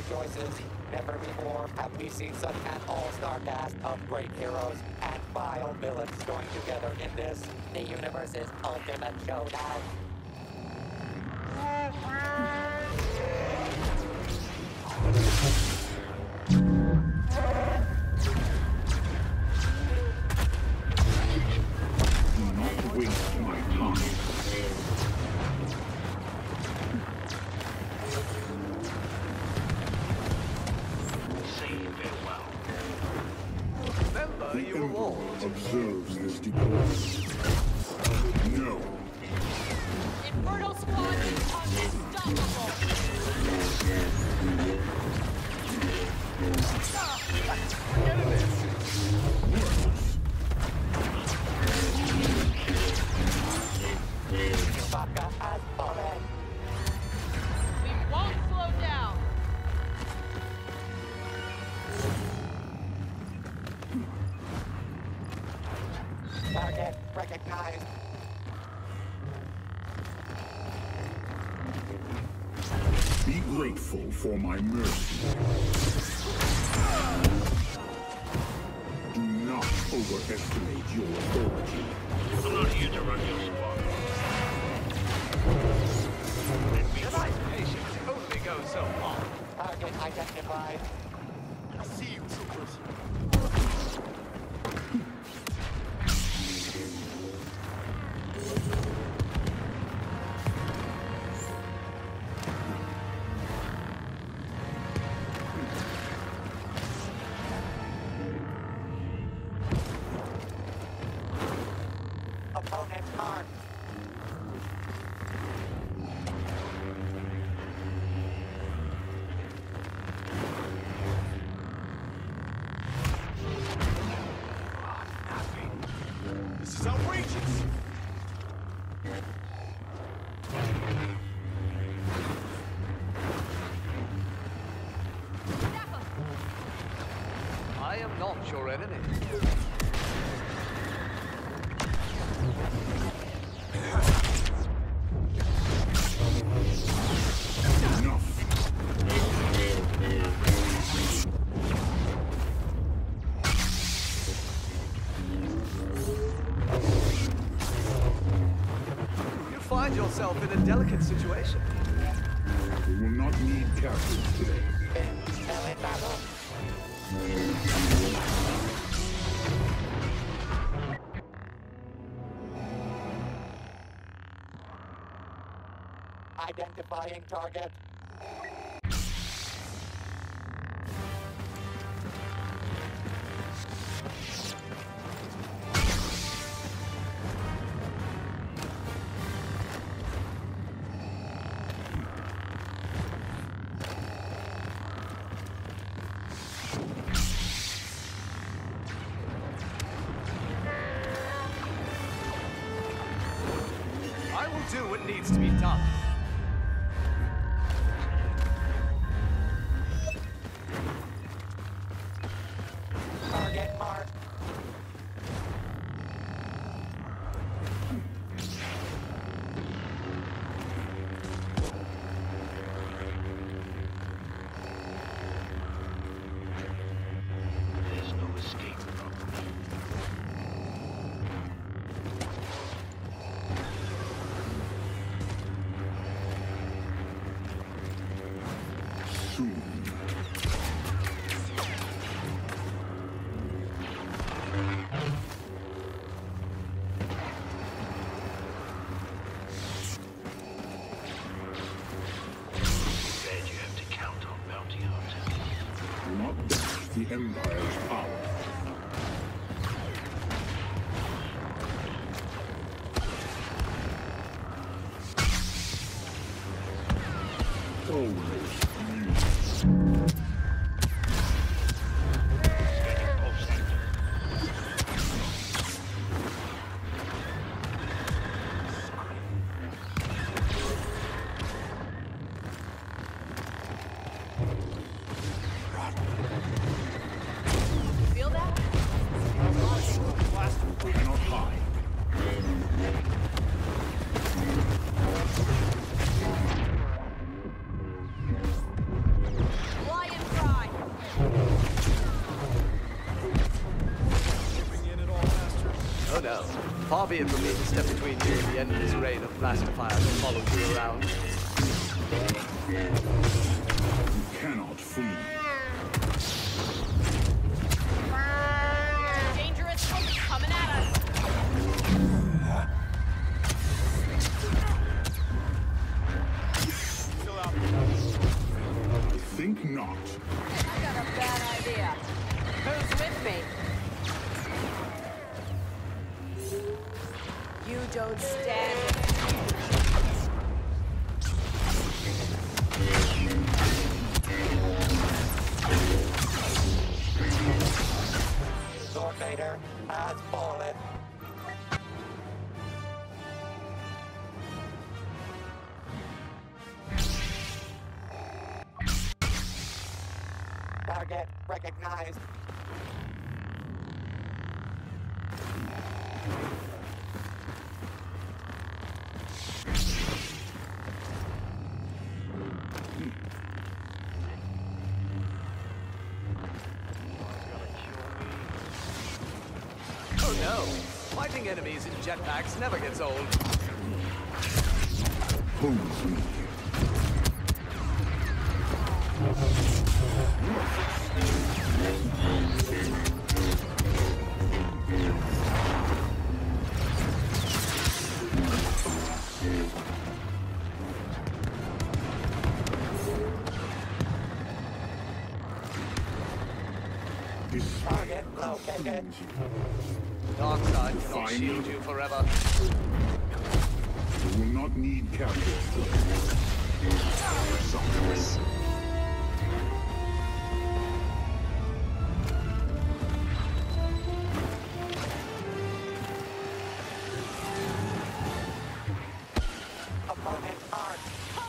choices. Never before have we seen such an all-star cast of great heroes and vile villains joined together in this, the universe's ultimate showdown. Do not waste my time. Remember, you were warned. Observes this deployment. No. Inferno Squad is unstoppable! Forget this. Chewbacca has fallen. We won't slow down! Target recognized. Be grateful for my mercy. Do not overestimate your authority. I'm not here to run your squad. Tonight's patience only goes so far. Target identified. See you, troopers. Opponent marked. This is outrageous. I am not your enemy. You find yourself in a delicate situation. We will not need captives today. Fell in battle. Identifying target. I will do what needs to be done. Target marked. There's no escape from me. Soon. Said you have to count on bounty hunters. Do not dash the Empire's power. Always you. Scanning pulse sector. Oh no. Far be it from me to step between you and the endless rain of blaster fire that follows you around. You cannot flee. Dangerous folks coming at us. I think not. I got a bad idea. Who's with me? You don't stand a chance. Lord Vader has fallen. Target recognized. Oh no. Fighting enemies in jetpacks never gets old. Oppose me. Target located. Darkseid cannot Fine. shield you forever. You will not need captives today. Sometimes. Opponent armed.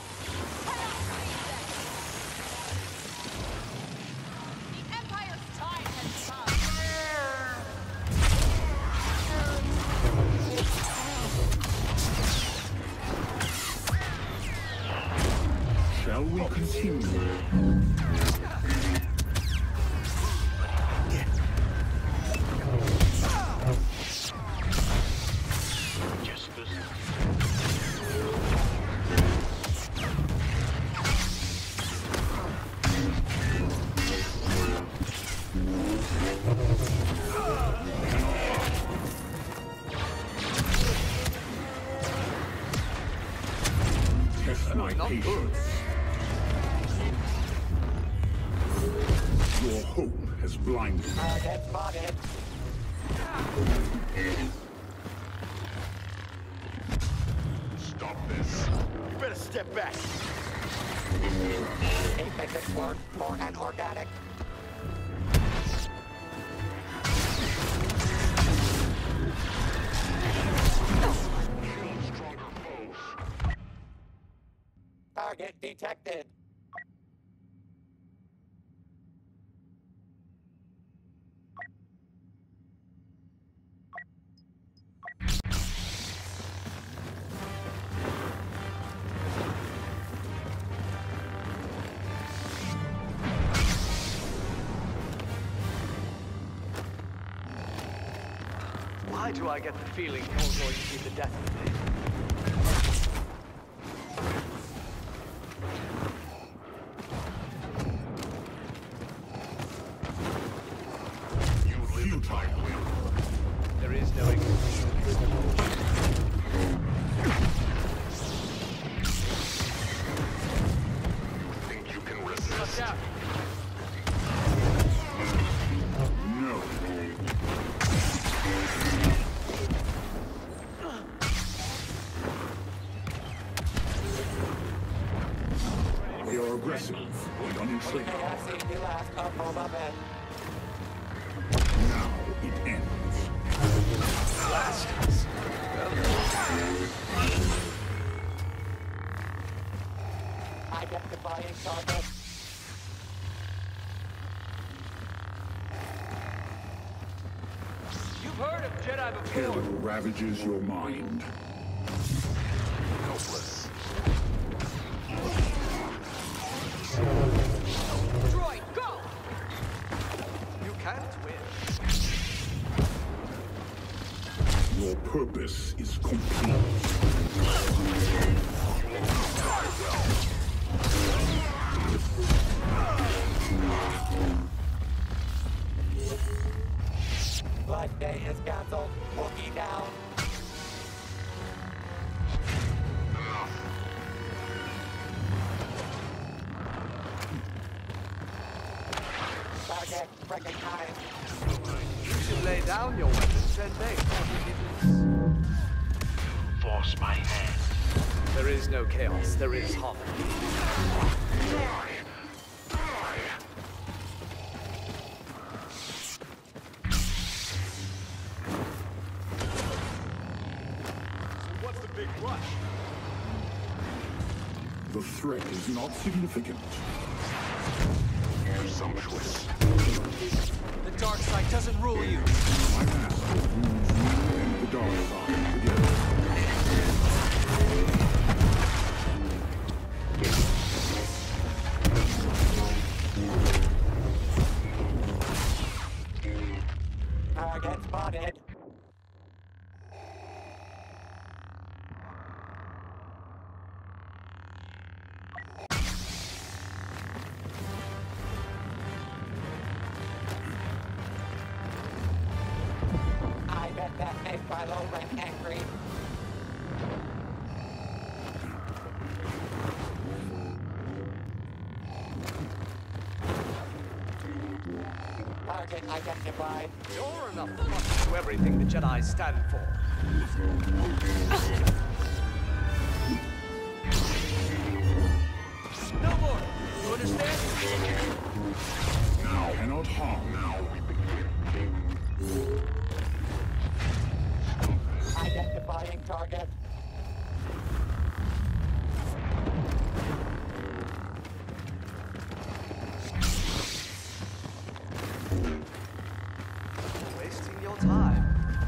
The Empire's time has come. Shall we continue? Just this. Test my Not good. patience. Your hope has blinded. Target spotted. Stop this. You better step back. It makes it work more and organic. Target detected. Why do I get the feeling you're going to be the death of me? Futile will. There is no Think you can resist? Watch out! No. They are aggressive and May untrained. I see the last of Boba Fett. Now it ends. Blasters! Identifying target. You've heard of Jedi Terror before. ravages your mind. Helpless. Droid, go! You can't win. Your purpose is complete. Blood Day is canceled. Wookiee down. Target recognized. You should lay down your weapons and make forgiveness. Force my hand. There is no chaos, there is harmony. What's the big rush? The threat is not significant. Presumptuous. The dark side doesn't rule you. My master rules you and the dark side together. Target spotted. I bet that made Kylo Ren angry. Target identified. You're enough to everything the Jedi stand for. No more. You understand? Cannot harm. Identifying target. Wasting your time.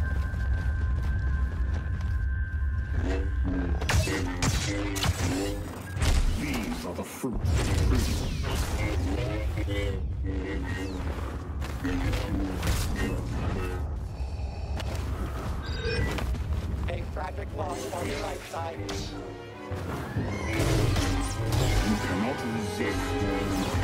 These are the fruits of treason. A tragic loss on the right side. You cannot resist.